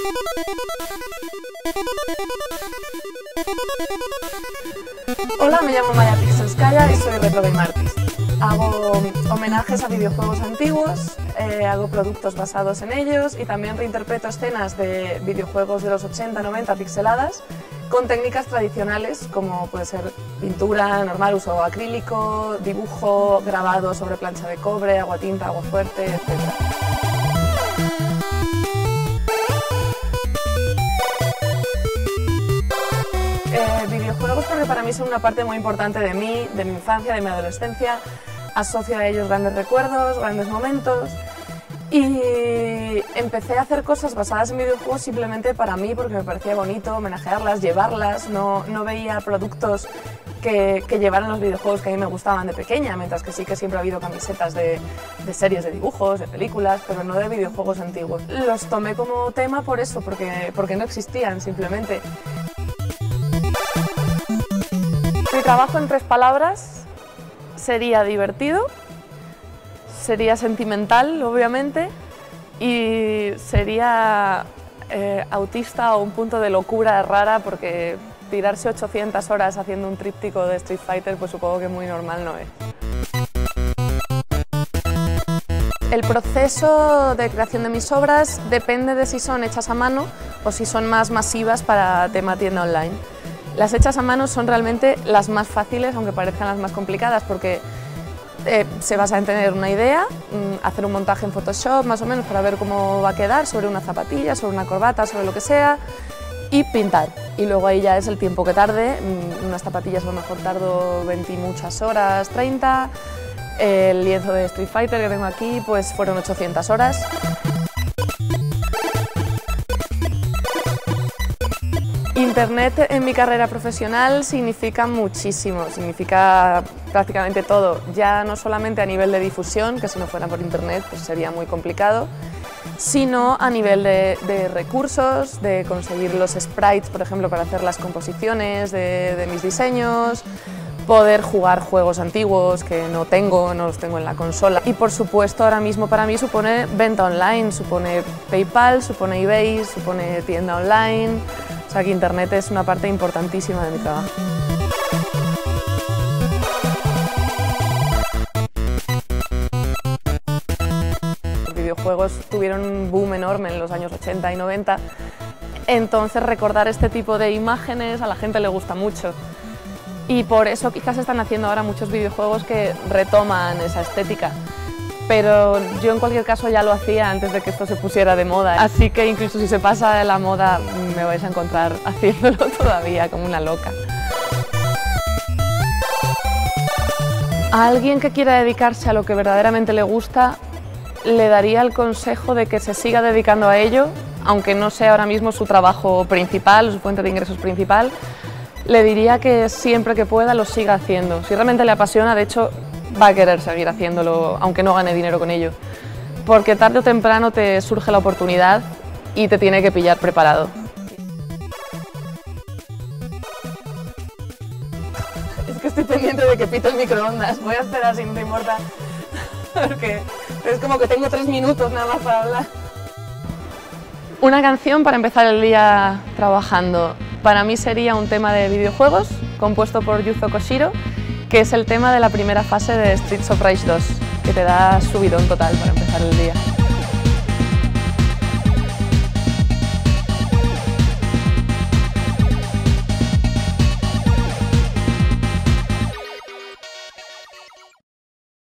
Hola, me llamo Maya Pixelskaya y soy Retro Game Artist. Hago homenajes a videojuegos antiguos, hago productos basados en ellos y también reinterpreto escenas de videojuegos de los 80-90 pixeladas con técnicas tradicionales como puede ser pintura, normal, uso acrílico, dibujo, grabado sobre plancha de cobre, agua tinta, agua fuerte, etc. Videojuegos porque para mí son una parte muy importante de mí, de mi infancia, de mi adolescencia. Asocio a ellos grandes recuerdos, grandes momentos y empecé a hacer cosas basadas en videojuegos simplemente para mí porque me parecía bonito homenajearlas, llevarlas, no veía productos que llevaran los videojuegos que a mí me gustaban de pequeña, mientras que sí que siempre ha habido camisetas de series de dibujos, de películas, pero no de videojuegos antiguos. Los tomé como tema por eso, porque no existían simplemente. Mi trabajo en 3 palabras sería divertido, sería sentimental, obviamente, y sería autista o un punto de locura rara, porque tirarse 800 horas haciendo un tríptico de Street Fighter, pues supongo que muy normal no es. El proceso de creación de mis obras depende de si son hechas a mano o si son más masivas para tema tienda online. Las hechas a mano son realmente las más fáciles, aunque parezcan las más complicadas, porque se basa en tener una idea, hacer un montaje en Photoshop más o menos para ver cómo va a quedar sobre una zapatilla, sobre una corbata, sobre lo que sea, y pintar. Y luego ahí ya es el tiempo que tarde, unas zapatillas a lo mejor tardo 20 y muchas horas, 30, el lienzo de Street Fighter que tengo aquí pues fueron 800 horas. Internet en mi carrera profesional significa muchísimo, significa prácticamente todo, ya no solamente a nivel de difusión, que si no fuera por Internet pues sería muy complicado, sino a nivel de recursos, de conseguir los sprites, por ejemplo, para hacer las composiciones de mis diseños, poder jugar juegos antiguos que no los tengo en la consola. Y por supuesto ahora mismo para mí supone venta online, supone PayPal, supone eBay, supone tienda online. O sea que Internet es una parte importantísima de mi trabajo. Los videojuegos tuvieron un boom enorme en los años 80 y 90, entonces recordar este tipo de imágenes a la gente le gusta mucho. Y por eso quizás están haciendo ahora muchos videojuegos que retoman esa estética. Pero yo en cualquier caso ya lo hacía antes de que esto se pusiera de moda, así que incluso si se pasa de la moda me vais a encontrar haciéndolo todavía como una loca. A alguien que quiera dedicarse a lo que verdaderamente le gusta, le daría el consejo de que se siga dedicando a ello, aunque no sea ahora mismo su trabajo principal o su fuente de ingresos principal. Le diría que siempre que pueda lo siga haciendo. Si realmente le apasiona, de hecho, va a querer seguir haciéndolo, aunque no gane dinero con ello. Porque tarde o temprano te surge la oportunidad y te tiene que pillar preparado. Es que estoy pendiente de que pito el microondas. Voy a esperar si no te importa. Porque es como que tengo 3 minutos nada más para hablar. Una canción para empezar el día trabajando. Para mí sería un tema de videojuegos, compuesto por Yuzo Koshiro, que es el tema de la primera fase de Streets of Rage 2, que te da subidón total para empezar el día.